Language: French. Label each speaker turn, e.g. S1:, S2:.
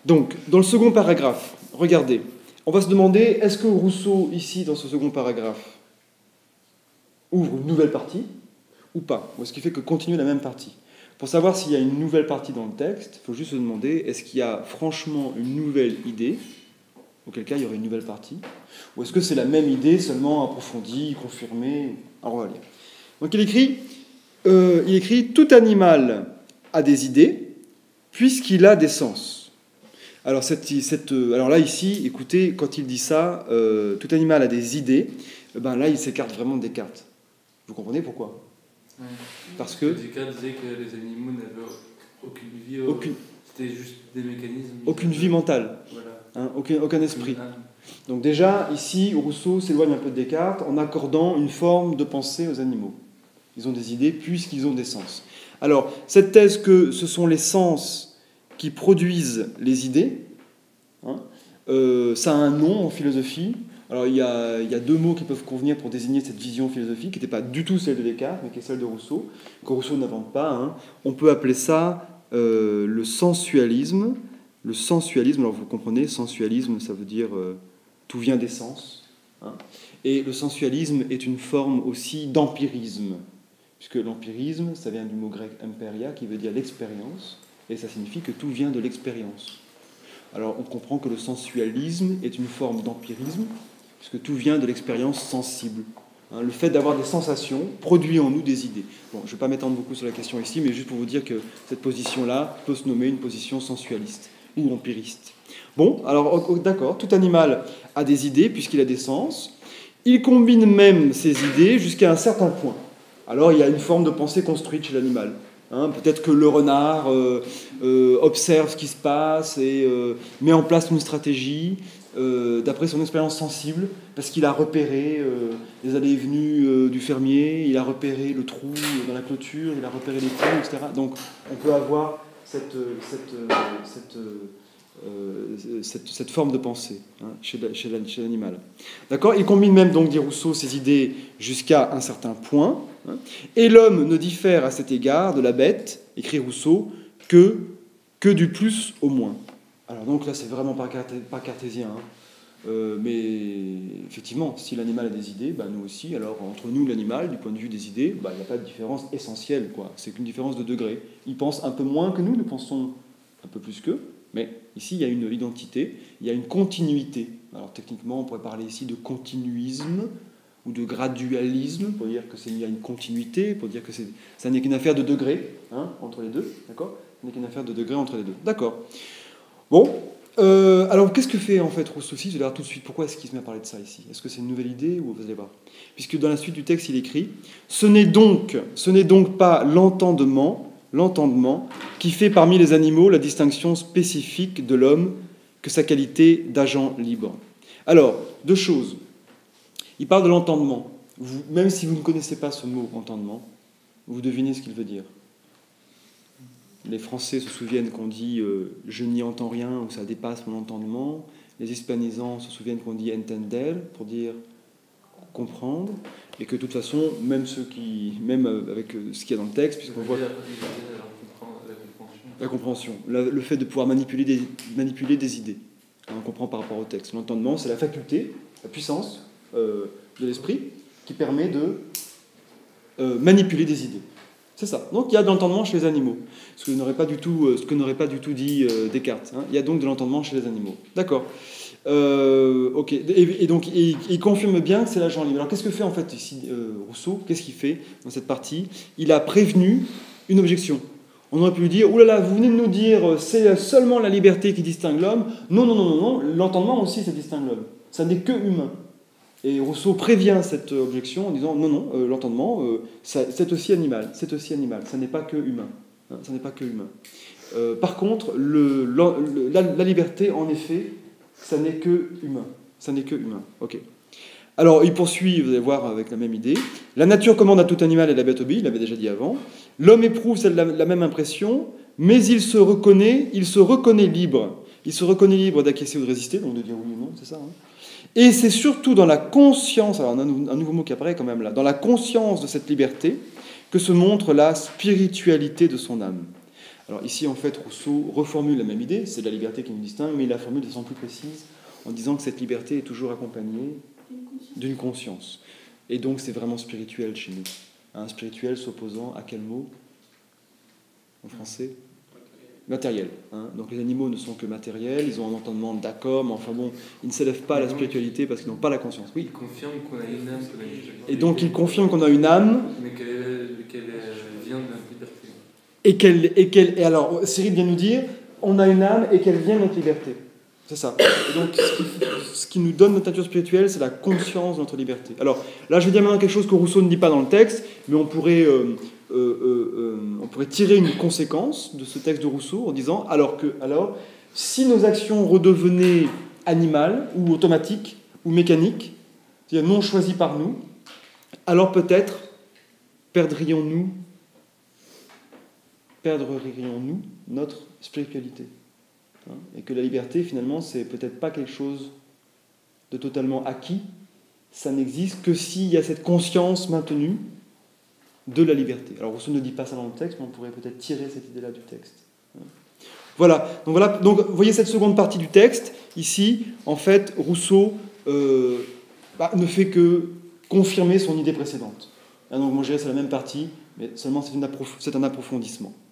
S1: Donc, dans le second paragraphe, regardez, on va se demander, est-ce que Rousseau, ici, dans ce second paragraphe, ouvre une nouvelle partie ou pas? Ou est-ce qu'il fait que continuer la même partie? Pour savoir s'il y a une nouvelle partie dans le texte, il faut juste se demander, est-ce qu'il y a franchement une nouvelle idée, auquel cas il y aurait une nouvelle partie, ou est-ce que c'est la même idée, seulement approfondie, confirmée? Alors on va lire. Donc il écrit « Tout animal a des idées, puisqu'il a des sens ». Alors, alors là, ici, écoutez, quand il dit ça, tout animal a des idées, ben là, il s'écarte vraiment de Descartes. Vous comprenez pourquoi?
S2: Ouais.
S1: Parce que
S2: Descartes disait que les animaux n'avaient aucune vie, c'était juste des mécanismes.
S1: Aucune vie mentale,
S2: voilà.
S1: Hein, aucun esprit. Donc déjà, ici, Rousseau s'éloigne un peu de Descartes en accordant une forme de pensée aux animaux. Ils ont des idées puisqu'ils ont des sens. Alors, cette thèse que ce sont les sens qui produisent les idées, hein, ça a un nom en philosophie. Alors il y a deux mots qui peuvent convenir pour désigner cette vision philosophique, qui n'était pas du tout celle de Descartes, mais qui est celle de Rousseau, que Rousseau n'invente pas. Hein. On peut appeler ça le sensualisme. Le sensualisme, alors vous comprenez, sensualisme, ça veut dire tout vient des sens. Hein. Et le sensualisme est une forme aussi d'empirisme, puisque l'empirisme, ça vient du mot grec emperia, qui veut dire l'expérience. Et ça signifie que tout vient de l'expérience. Alors on comprend que le sensualisme est une forme d'empirisme, puisque tout vient de l'expérience sensible. Hein, le fait d'avoir des sensations produit en nous des idées. Bon, je ne vais pas m'étendre beaucoup sur la question ici, mais juste pour vous dire que cette position-là peut se nommer une position sensualiste ou empiriste. Bon, alors d'accord, tout animal a des idées puisqu'il a des sens. Il combine même ces idées jusqu'à un certain point. Alors il y a une forme de pensée construite chez l'animal. Hein, peut-être que le renard observe ce qui se passe et met en place une stratégie d'après son expérience sensible, parce qu'il a repéré les allées et venues du fermier, il a repéré le trou dans la clôture, il a repéré les trous, etc. Donc on peut avoir cette forme de pensée hein, chez l'animal. D'accord ? Il combine même, donc, dit Rousseau, ces idées jusqu'à un certain point. Hein, et l'homme ne diffère à cet égard de la bête, écrit Rousseau, que du plus au moins. Alors donc là, c'est vraiment pas cartésien. Hein. Mais effectivement, si l'animal a des idées, bah, nous aussi. Alors entre nous, l'animal, du point de vue des idées, bah, il n'y a pas de différence essentielle, quoi. C'est qu'une différence de degré. Il pense un peu moins que nous pensons un peu plus qu'eux. Mais ici, il y a une identité, il y a une continuité. Alors techniquement, on pourrait parler ici de continuisme ou de gradualisme, pour dire qu'il y a une continuité, pour dire que ça n'est qu'une affaire de degrés hein, entre les deux. D'accord ? Ça n'est qu'une affaire de degrés entre les deux. D'accord. Bon. Alors, qu'est-ce que fait en fait Rousseau ici ? Je vais voir tout de suite. Pourquoi est-ce qu'il se met à parler de ça ici ? Est-ce que c'est une nouvelle idée ou vous allez voir ? Puisque dans la suite du texte, il écrit « Ce n'est donc pas l'entendement qui fait parmi les animaux la distinction spécifique de l'homme que sa qualité d'agent libre. » Alors, deux choses. Il parle de l'entendement. Même si vous ne connaissez pas ce mot « entendement », vous devinez ce qu'il veut dire. Les Français se souviennent qu'on dit « je n'y entends rien » ou « ça dépasse mon entendement ». Les hispanisants se souviennent qu'on dit « entender » pour dire « comprendre ». Et que de toute façon, même avec ce qu'il y a dans le texte, puisqu'on voit la compréhension, le fait de pouvoir manipuler des idées. On comprend par rapport au texte. L'entendement, c'est la faculté, la puissance de l'esprit qui permet de manipuler des idées. C'est ça. Donc il y a de l'entendement chez les animaux. Ce que n'aurait pas du tout dit Descartes. Hein. Il y a donc de l'entendement chez les animaux. D'accord. Ok. Et donc il confirme bien que c'est l'agent libre. Alors qu'est-ce que fait en fait ici Rousseau ? Qu'est-ce qu'il fait dans cette partie ? Il a prévenu une objection. On aurait pu lui dire, oulala, vous venez de nous dire, c'est seulement la liberté qui distingue l'homme. Non, l'entendement aussi, ça distingue l'homme. Ça n'est que humain. Et Rousseau prévient cette objection en disant, non, l'entendement, c'est aussi animal, ça n'est pas que humain. Hein, ça n'est pas que humain. Par contre, la liberté, en effet, ça n'est que humain. Ça n'est que humain. Ok. Alors, il poursuit, vous allez voir, avec la même idée. La nature commande à tout animal et la bête obéit, il l'avait déjà dit avant. L'homme éprouve la même impression, mais il se reconnaît libre. Il se reconnaît libre d'acquiescer ou de résister, donc de dire oui ou non, c'est ça. Hein. Et c'est surtout dans la conscience, alors on a un nouveau mot qui apparaît quand même là, dans la conscience de cette liberté, que se montre la spiritualité de son âme. Alors ici, en fait, Rousseau reformule la même idée, c'est la liberté qui nous distingue, mais il la formule de façon plus précise, en disant que cette liberté est toujours accompagnée d'une conscience. Et donc c'est vraiment spirituel chez nous. Un spirituel s'opposant à quel mot en français? Matériel. Hein. Donc les animaux ne sont que matériels, ils ont un entendement d'accord, mais enfin bon, ils ne s'élèvent pas à la spiritualité parce qu'ils n'ont pas la conscience. Oui.
S2: Il confirme qu'on a une âme.
S1: Et donc il confirme qu'on a une âme.
S2: Mais qu'elle vient de notre liberté.
S1: Et alors, Cyril vient nous dire, on a une âme et qu'elle vient de notre liberté. C'est ça. Et donc ce qui nous donne notre nature spirituelle, c'est la conscience de notre liberté. Alors là, je vais dire maintenant quelque chose que Rousseau ne dit pas dans le texte, mais on pourrait tirer une conséquence de ce texte de Rousseau en disant alors, si nos actions redevenaient animales ou automatiques ou mécaniques, c'est-à-dire non choisies par nous, alors peut-être perdrions-nous notre spiritualité. Hein, et que la liberté, finalement, c'est peut-être pas quelque chose de totalement acquis, ça n'existe que s'il y a cette conscience maintenue de la liberté. Alors Rousseau ne dit pas ça dans le texte, mais on pourrait peut-être tirer cette idée-là du texte. Voilà. Donc vous voyez cette seconde partie du texte, ici, en fait, Rousseau ne fait que confirmer son idée précédente. Donc moi je dirais que c'est la même partie, mais seulement c'est un approfondissement.